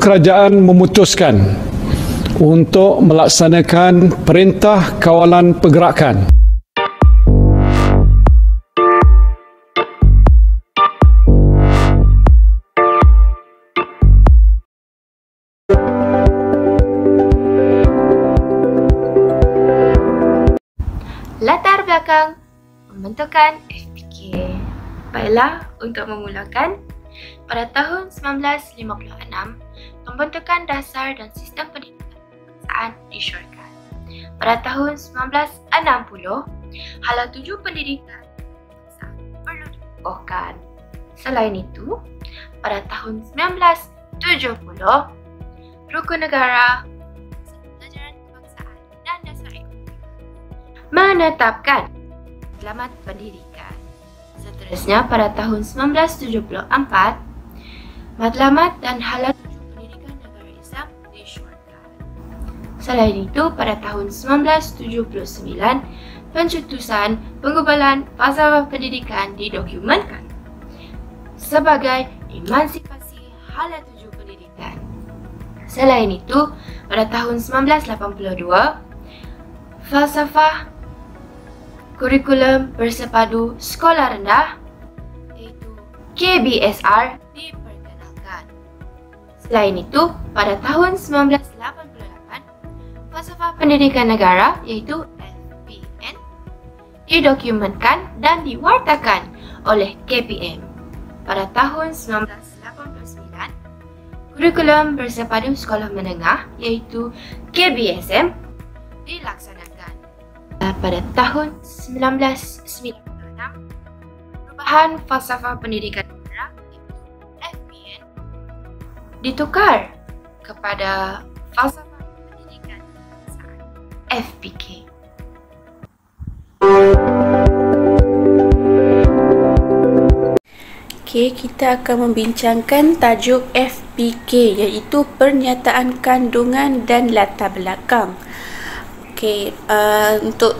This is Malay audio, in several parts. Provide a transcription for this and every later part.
kerajaan memutuskan untuk melaksanakan Perintah Kawalan Pergerakan. Latar belakang pembentukan FPK. Baiklah, untuk memulakan, pada tahun 1956, pembentukan dasar dan sistem pendidikan kebangsaan disyorkan. Pada tahun 1960, hala tuju pendidikan kebangsaan perlu dikukuhkan. Selain itu, pada tahun 1970, Rukun Negara Pelajaran Kebangsaan dan Dasar Ekonomi menetapkan Matlamat Pendidikan. Seterusnya, pada tahun 1974, Matlamat dan Hala Tuju Pendidikan Negara Islam disyorkan. Selain itu, pada tahun 1979, pencetusan penggubalan falsafah pendidikan didokumentkan sebagai emansipasi hala tuju pendidikan. Selain itu, pada tahun 1982, falsafah kurikulum bersepadu sekolah rendah iaitu KBSR diperkenalkan. Selain itu, pada tahun 1988, falsafah pendidikan negara iaitu FPN didokumentkan dan diwartakan oleh KPM. Pada tahun 1989, kurikulum bersepadu sekolah menengah iaitu KBSM dilaksanakan. Pada tahun 1996, perubahan falsafah pendidikan negara iaitu FPN ditukar kepada falsafah pendidikan kebangsaan FPK. Okey, kita akan membincangkan tajuk FPK, iaitu Pernyataan Kandungan dan Latar Belakang. Okey, untuk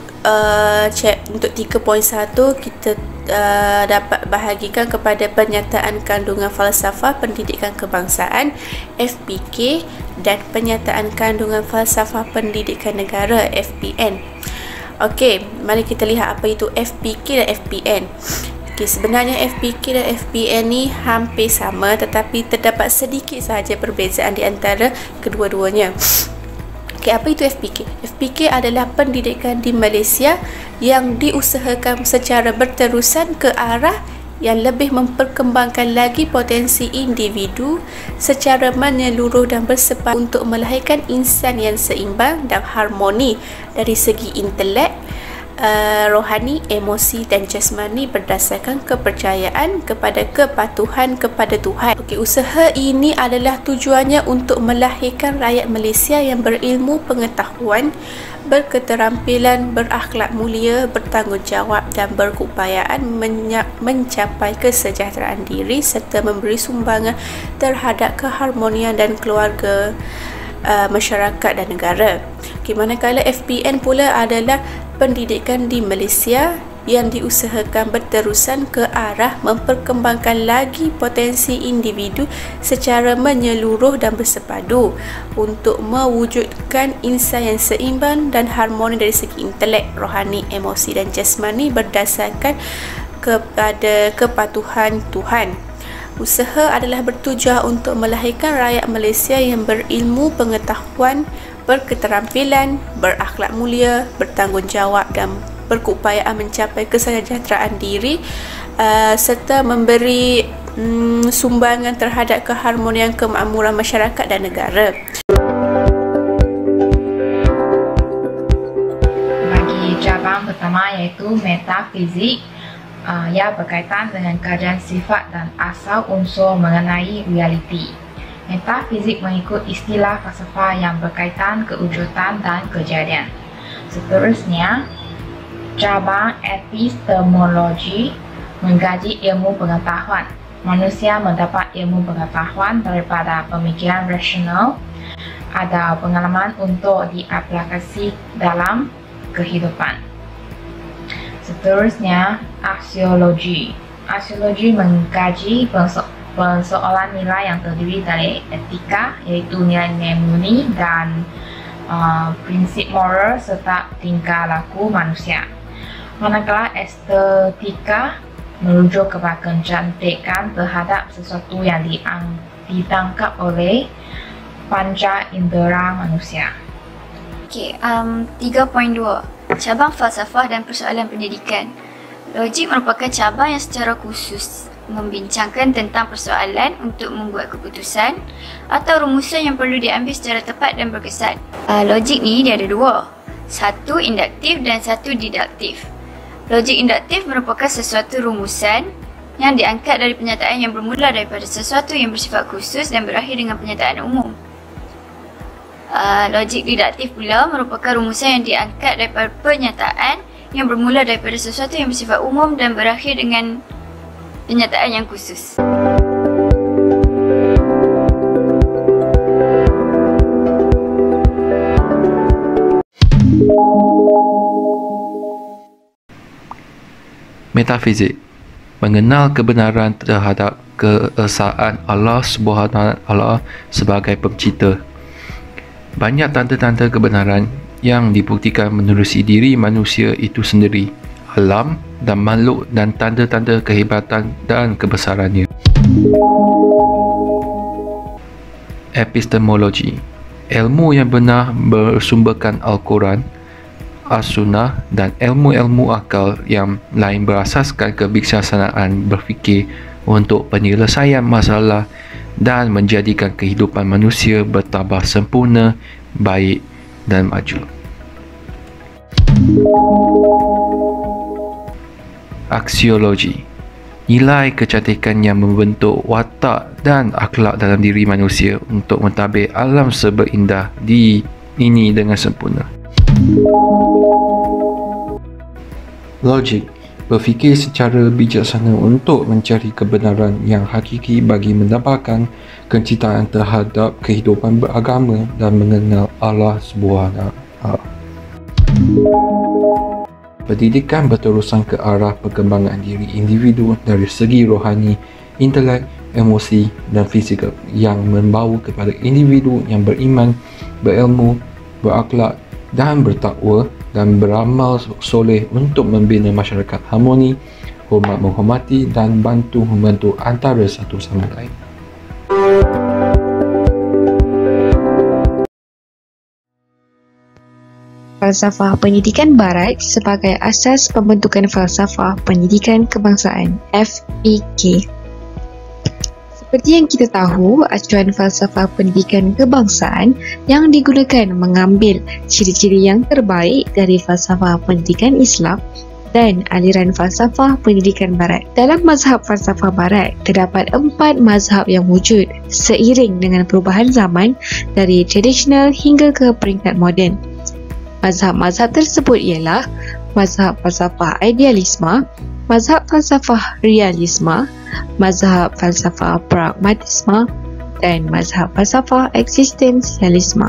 3.1 kita dapat bahagikan kepada Pernyataan Kandungan Falsafah Pendidikan Kebangsaan FPK dan Pernyataan Kandungan Falsafah Pendidikan Negara FPN. Okey, mari kita lihat apa itu FPK dan FPN. Okay, sebenarnya FPK dan FPN ni hampir sama, tetapi terdapat sedikit sahaja perbezaan di antara kedua-duanya. Okay, apa itu FPK? FPK adalah pendidikan di Malaysia yang diusahakan secara berterusan ke arah yang lebih memperkembangkan lagi potensi individu secara menyeluruh dan bersepadu untuk melahirkan insan yang seimbang dan harmoni dari segi intelek, rohani, emosi dan jasmani berdasarkan kepercayaan kepada kepatuhan kepada Tuhan. Okey, usaha ini adalah tujuannya untuk melahirkan rakyat Malaysia yang berilmu pengetahuan, berketerampilan, berakhlak mulia, bertanggungjawab dan berkeupayaan mencapai kesejahteraan diri serta memberi sumbangan terhadap keharmonian dan keluarga, masyarakat dan negara. Okay, manakala FPN pula adalah pendidikan di Malaysia yang diusahakan berterusan ke arah memperkembangkan lagi potensi individu secara menyeluruh dan bersepadu untuk mewujudkan insan yang seimbang dan harmoni dari segi intelek, rohani, emosi dan jasmani berdasarkan kepada kepatuhan Tuhan. Usaha adalah bertujuan untuk melahirkan rakyat Malaysia yang berilmu pengetahuan, berketerampilan, berakhlak mulia, bertanggungjawab dan berkeupayaan mencapai kesejahteraan diri serta memberi sumbangan terhadap keharmonian kemakmuran masyarakat dan negara. Bagi cabang pertama iaitu metafizik, ia berkaitan dengan kajian sifat dan asal unsur mengenai realiti. Metafizik mengikut istilah falsafah yang berkaitan kewujudan dan kejadian. Seterusnya, cabang epistemologi mengkaji ilmu pengetahuan. Manusia mendapat ilmu pengetahuan daripada pemikiran rasional atau pengalaman untuk diaplikasi dalam kehidupan. Seterusnya, aksiologi. Aksiologi mengkaji persoalan nilai yang terdiri dari etika, iaitu nilai-nilai murni dan prinsip moral serta tingkah laku manusia. Manakala estetika merujuk kepada kecantikan terhadap sesuatu yang ditangkap oleh panca indera manusia. Okey, 3.2. Cabang falsafah dan persoalan pendidikan. Logik merupakan cabang yang secara khusus membincangkan tentang persoalan untuk membuat keputusan atau rumusan yang perlu diambil secara tepat dan berkesan. Logik ni dia ada dua. Satu induktif dan satu diduktif. Logik induktif merupakan sesuatu rumusan yang diangkat dari penyataan yang bermula daripada sesuatu yang bersifat khusus dan berakhir dengan penyataan umum. Logik diduktif pula merupakan rumusan yang diangkat daripada penyataan yang bermula daripada sesuatu yang bersifat umum dan berakhir dengan penyataan yang khusus. Metafizik mengenal kebenaran terhadap keesaan Allah Subhanahu sebagai pencipta. Banyak tanda-tanda kebenaran yang dibuktikan menerusi diri manusia itu sendiri, alam dan makhluk, dan tanda-tanda kehebatan dan kebesarannya. Epistemologi, ilmu yang benar bersumberkan Al-Quran, As-Sunnah dan ilmu-ilmu akal yang lain berasaskan kebijaksanaan berfikir untuk penyelesaian masalah dan menjadikan kehidupan manusia bertambah sempurna, baik dan maju. Aksiologi, nilai kecantikan yang membentuk watak dan akhlak dalam diri manusia untuk mentadbir alam serba indah ini dengan sempurna. Logik, berfikir secara bijaksana untuk mencari kebenaran yang hakiki bagi mendapatkan kecintaan terhadap kehidupan beragama dan mengenal Allah Subhanahu. Pendidikan berterusan ke arah perkembangan diri individu dari segi rohani, intelek, emosi dan fizikal yang membawa kepada individu yang beriman, berilmu, berakhlak dan bertakwa dan beramal soleh untuk membina masyarakat harmoni, hormat menghormati dan bantu membantu antara satu sama lain. Falsafah pendidikan barat sebagai asas pembentukan falsafah pendidikan kebangsaan (FPK). Seperti yang kita tahu, acuan falsafah pendidikan kebangsaan yang digunakan mengambil ciri-ciri yang terbaik dari falsafah pendidikan Islam dan aliran falsafah pendidikan barat. Dalam mazhab falsafah barat, terdapat 4 mazhab yang wujud seiring dengan perubahan zaman dari tradisional hingga ke peringkat moden. Mazhab-mazhab tersebut ialah mazhab falsafah idealisme, mazhab falsafah realisme, mazhab falsafah pragmatisme dan mazhab falsafah eksistensialisme.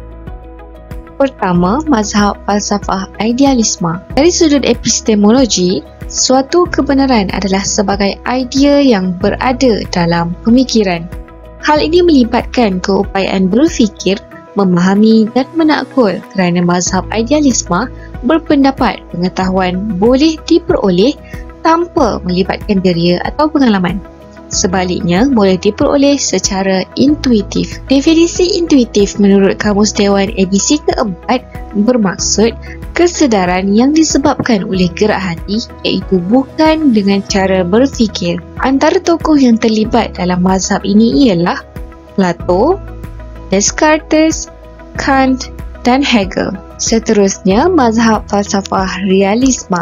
Pertama, mazhab falsafah idealisme. Dari sudut epistemologi, suatu kebenaran adalah sebagai idea yang berada dalam pemikiran. Hal ini melibatkan keupayaan berfikir, memahami dan menakul, kerana mazhab idealisme berpendapat pengetahuan boleh diperoleh tanpa melibatkan deria atau pengalaman. Sebaliknya, boleh diperoleh secara intuitif. Definisi intuitif menurut Kamus Dewan edisi keempat bermaksud kesedaran yang disebabkan oleh gerak hati, iaitu bukan dengan cara berfikir. Antara tokoh yang terlibat dalam mazhab ini ialah Plato, Descartes, Kant dan Hegel. Seterusnya, mazhab falsafah realisme.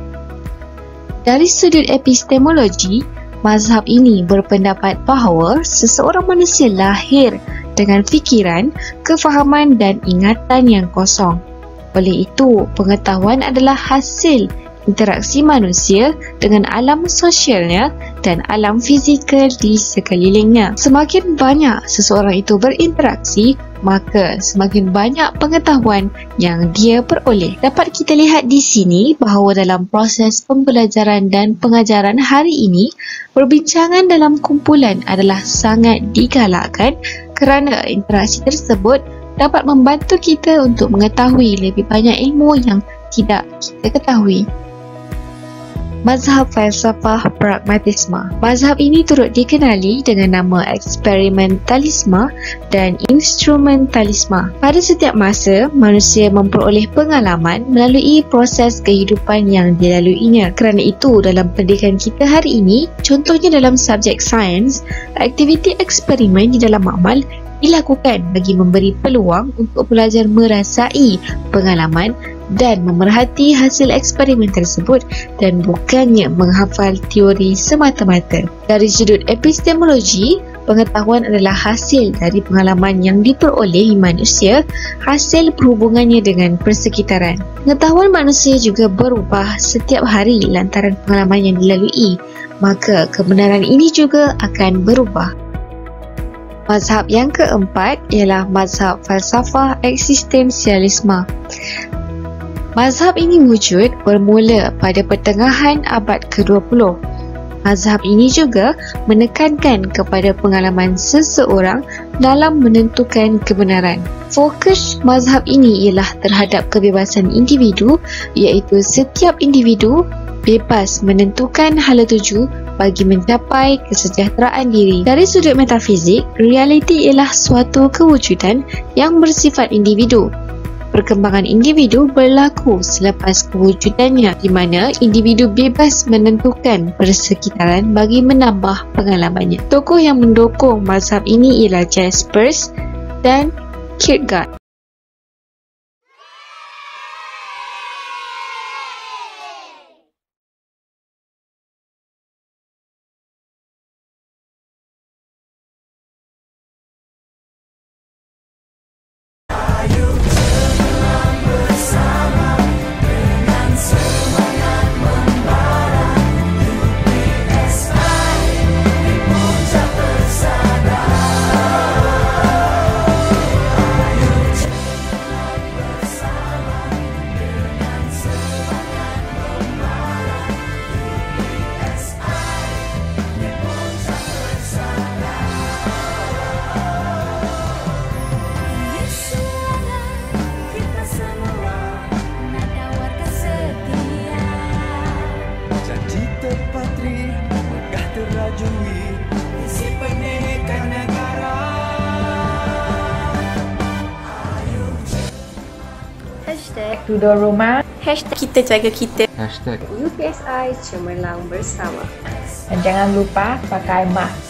Dari sudut epistemologi, mazhab ini berpendapat bahawa seseorang manusia lahir dengan fikiran, kefahaman dan ingatan yang kosong. Oleh itu, pengetahuan adalah hasil interaksi manusia dengan alam sosialnya dan alam fizikal di sekelilingnya. Semakin banyak seseorang itu berinteraksi, maka semakin banyak pengetahuan yang dia peroleh. Dapat kita lihat di sini bahawa dalam proses pembelajaran dan pengajaran hari ini, perbincangan dalam kumpulan adalah sangat digalakkan kerana interaksi tersebut dapat membantu kita untuk mengetahui lebih banyak ilmu yang tidak kita ketahui. Mazhab falsafah pragmatisme. Mazhab ini turut dikenali dengan nama eksperimentalisme dan instrumentalisme. Pada setiap masa, manusia memperoleh pengalaman melalui proses kehidupan yang dilaluinya. Kerana itu, dalam pendidikan kita hari ini, contohnya dalam subjek sains, aktiviti eksperimen di dalam makmal dilakukan bagi memberi peluang untuk pelajar merasai pengalaman dan memerhati hasil eksperimen tersebut dan bukannya menghafal teori semata-mata. Dari sudut epistemologi, pengetahuan adalah hasil dari pengalaman yang diperoleh manusia, hasil berhubungannya dengan persekitaran. Pengetahuan manusia juga berubah setiap hari lantaran pengalaman yang dilalui, maka kebenaran ini juga akan berubah. Mazhab yang keempat ialah mazhab falsafah eksistensialisme. Mazhab ini wujud bermula pada pertengahan abad ke-20. Mazhab ini juga menekankan kepada pengalaman seseorang dalam menentukan kebenaran. Fokus mazhab ini ialah terhadap kebebasan individu, iaitu setiap individu bebas menentukan hala tuju bagi mencapai kesejahteraan diri. Dari sudut metafizik, realiti ialah suatu kewujudan yang bersifat individu. Perkembangan individu berlaku selepas kewujudannya, di mana individu bebas menentukan persekitaran bagi menambah pengalamannya. Tokoh yang mendukung mazhab ini ialah Jaspers dan Kierkegaard. Tudor Rumah, Kita jaga kita. UPSI cemerlang bersama. dan jangan lupa pakai mask.